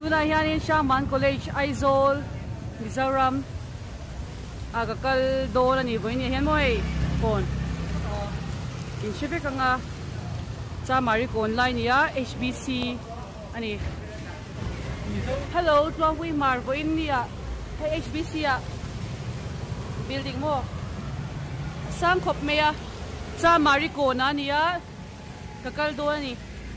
Tuna hian in Hrangbana College Aizawl Mizoram aga kal don ani voin hian moi kon in shibe kanga cha mari kon line ya HBC ani hello Tluangpuii Hmar voin ya hey HBC ya building mo sang khop me ya cha mari kon ani ya kakal don ani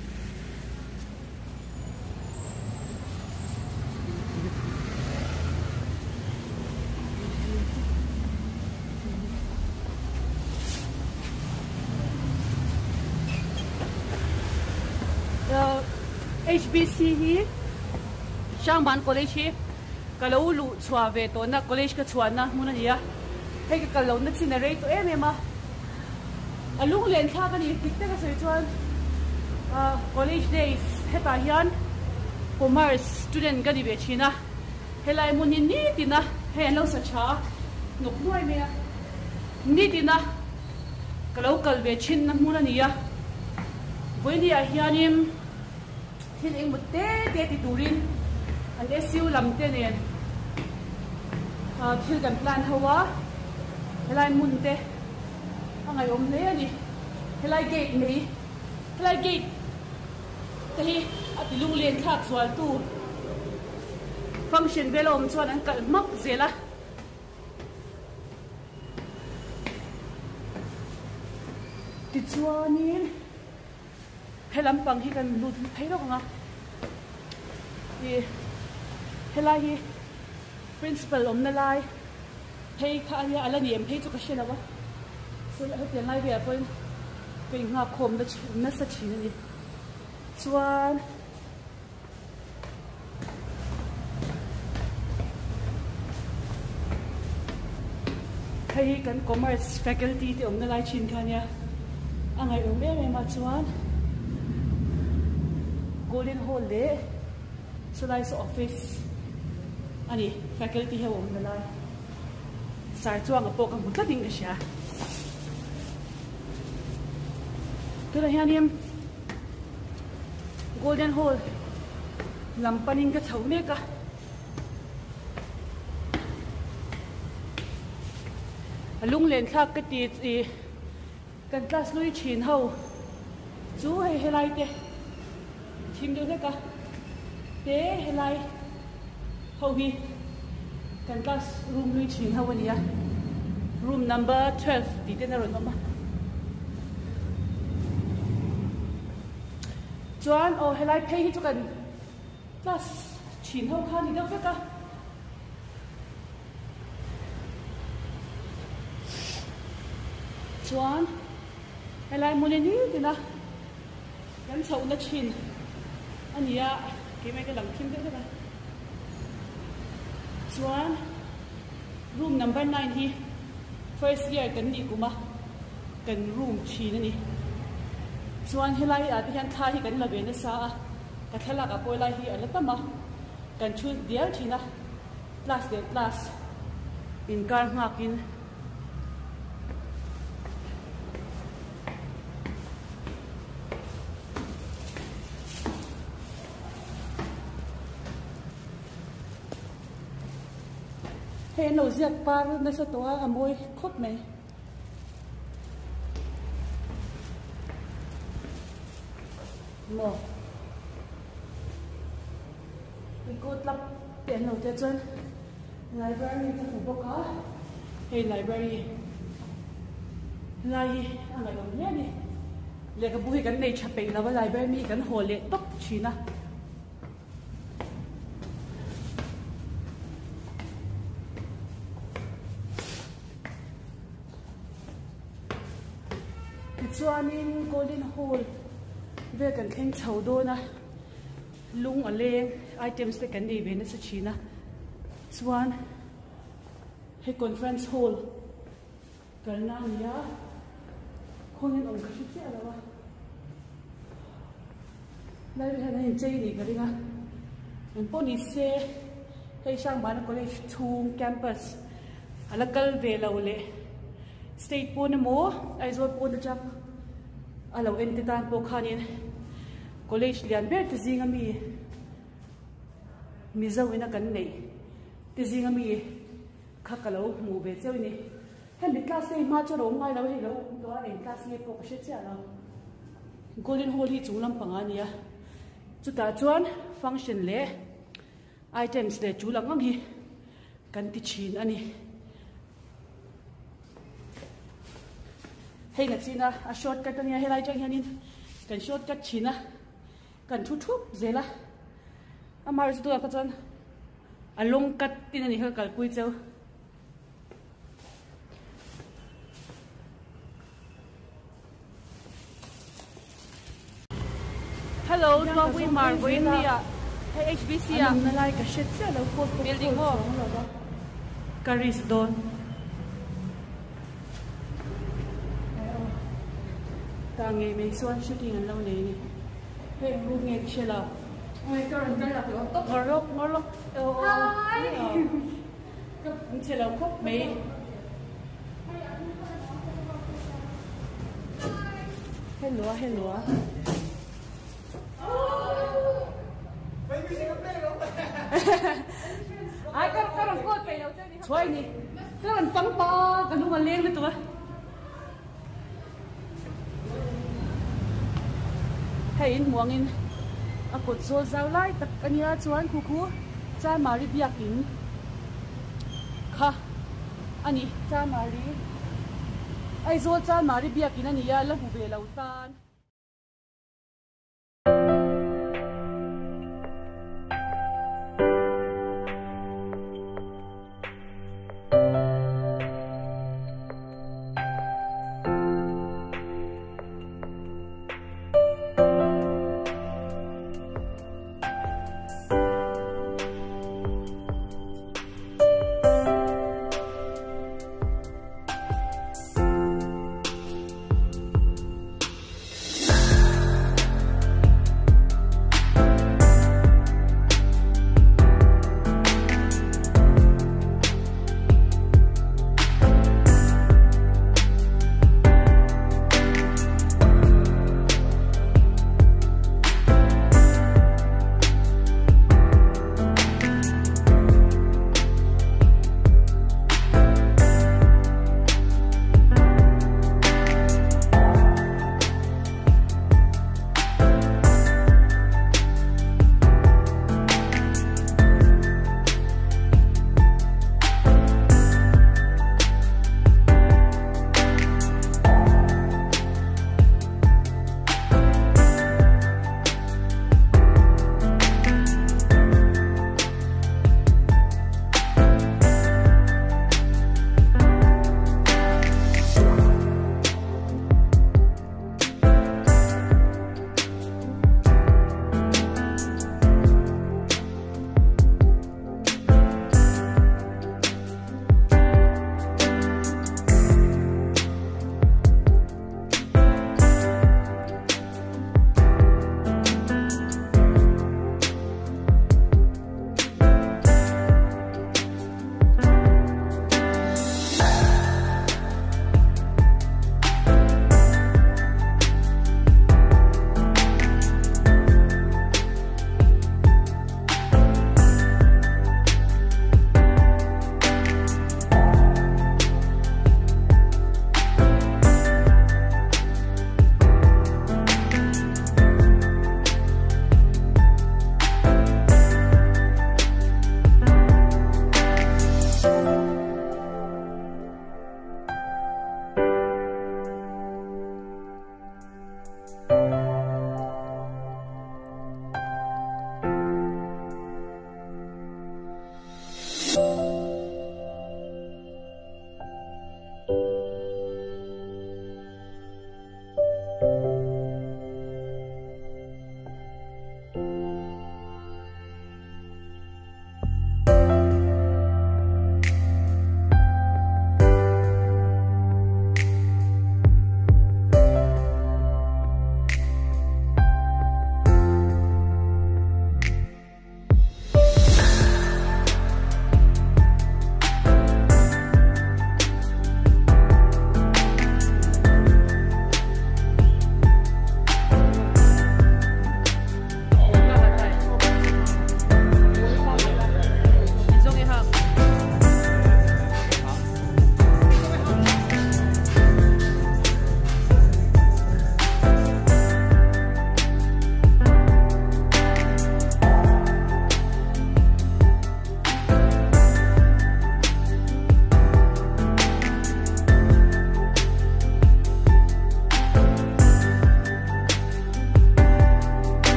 HBC hi Hrangbana College hi kalau lu chua ve to na college ka chua na mun ania hei ka kalau na chinare to em ema alung len kha ka ni tikte ka sei chuan college days heta hian commerce student ka ni ve china helai mun ni tina he lo sa cha nok nuai me ni tina kalau kal ve chin na mun ania voinia hianim thil eng mute te ti turin an SU lamte nen thil kan plan hawa helai munte angai om le ani helai gate me helai gate te hi atilung len khak swal tu function velom chuan an kal mak zela ti chuanin helam pang hi kan lut thei ro nga hi helai hi principal om na lai thei kha ya ala niam thei chu ka shena wa so la hetian lai ve point pe nga khom da na sa chi ni chuan thei kan commerce faculty ti om na lai chin kha nya angai om me ma chuan golden hall le solai's office ani faculty he om na lai sai chuang a pok ang mutla ding ka sha tula hianim golden hall lampaning ka thau me ka alung len thak ka ti kan class lui chin ho chu he helai te thim do ka te helai ho hi kan class room lui chin ho ania room number 12 ti te na ron ma chuan o helai phei hi chu kan class chin ho kha ni do ka chuan helai moneni tina kan chau na chin ania ki me ka lam khim de ka chuan room number 9 hi first year kan ni kuma kan room chi na ni chuan helai a ti han kha hi kan la ve na sa ka thela ka poilai hi ala tama kan chu dial thina class in kar ngakin he no ziak par na sa to a moi khop me mo we go tlap pen no te chon library ka fu boka he library lai anga lo ne ni le ka bu hi kan nei chape la ba library mi kan hole tok china chuanin golden hall ve kan thleng chho do na lung a leng items te kan nei ve na sa china chuan he conference hall kalna nia khonin ong ka chi alawa lai ve na in chei ni ka ringa an poni se he Hrangbana College thung campus alakal ve lo le state po na mo Aizawl po na chap alaw entitan po kanin college lian ber te zinga mi Mizoram na kan nei ti zinga mi khakalo mu be cheu ni hen bi class nei ma cho ro ngai lo he lo to a en class nei ko she cha lo golden hole hi chulam panga nia chuta chuan function le items le chulang ang hi kan ti chin ani hei na china a shortcut ania helai chang hianin kan shortcut china kan thu thup zela amar chu ka chan a long cut tin ani ha kal pui cheu hello Tluangpuii Hmar Gown nia hey HBC a na lai ka shet cha lo ko building ho karis don ta nge me suan shooting an lo le ni hey ru nge chela oi ka ran ka la to ngorok hi ka chela khop me hello ai ka ran ko pe lo chani choi ni ka ran pang pa ka nu ma leng le to hey in muangin a kot zol zau lai tak ania chuan khu cha mari biakin kha ani cha mari ai zol cha mari biakin ania la hu ve lo tan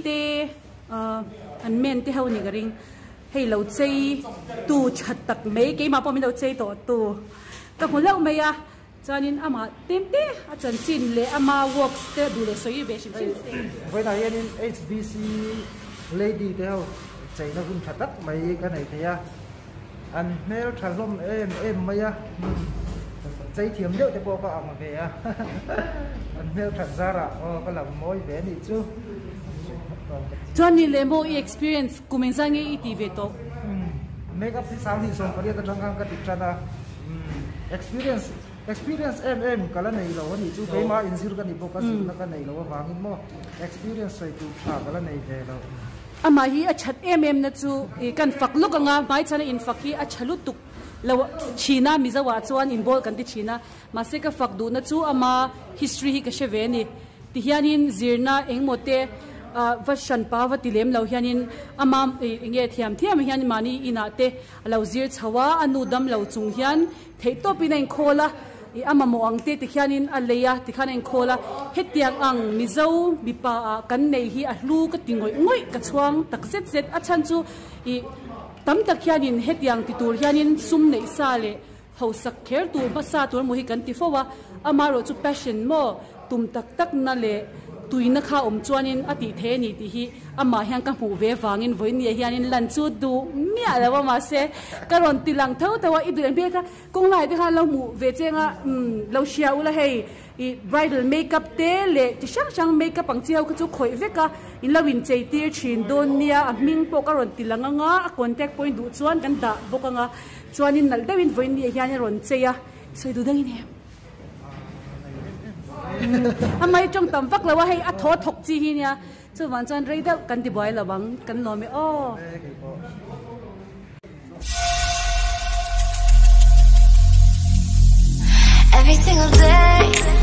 te an men te ho ni garing hei lo chei tu chat tak mai ke ma po min lo chei to tu ka hula mai ya chanin ama temte a chan chin le ama works te du le soi be shin với này in HBC lady te ho chei na gun thatak mai ka nei the ya an mel thalom em mai ya chei thiam deuh te po ka ama ve ya an mel that zara ka lam moi ve ni chu Johnny Lemo experience kumenzange iti veto makeup si sang ni som pariya ka thang ka tikchana experience kala nei lo ni chu be ma insir ka ni focus na ka nei lo wangin mo experience sai tu tha kala nei ve lo ama hi a chat na chu kan fak luk anga mai chana in fakhi a chalu tuk lo china mizawa chuan in bol kan ti china ma se ka fak du na chu ama history hi ka sheve ni ti hianin zirna engmote vashan pawa tilem lo hianin amam nge thiam hian mani ina te lo zir chawa anu dam lo chung hian theito pinain khola ama mo angte ti hianin aleya ti khanin khola hetiang ang mizo bipa kan nei hi a hlu ka tingoi ngoi ka chuang tak zet a chan chu I tam tak hianin hetiang ti tur hianin sum nei sa le ho sak kher tu ba sa tur mo hi kan ti fowa amaro chu passion mo tum tak na le tuina kha chuanin ati the ni ti hi ama hian ka mu ve wangin voin ye hianin lan chu du mia lawa ma se karon tilang thau tawa idu en be ka kong lai te kha lo mu ve chenga lo shia ula hei I bridal makeup te le ti sang makeup ang chiao ka chu khoi ve ka in lawin chei tir thin don nia a ming po karon tilanga nga a contact point du chuan kan da bokanga chuanin nal dawin voin ye hian ron cheya soi du dangin he amai trong tam vak lawa hei a tho thok chi hi nia chu wan chan rei da kan ti boy lawang kan lo me Every single day